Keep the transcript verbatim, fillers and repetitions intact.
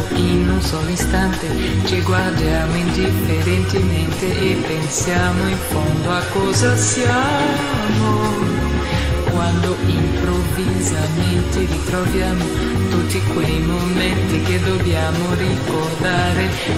quando in un solo istante ci guardiamo indifferentemente e pensiamo in fondo a cosa siamo. Quando improvvisamente ritroviamo tutti quei momenti che dobbiamo ricordare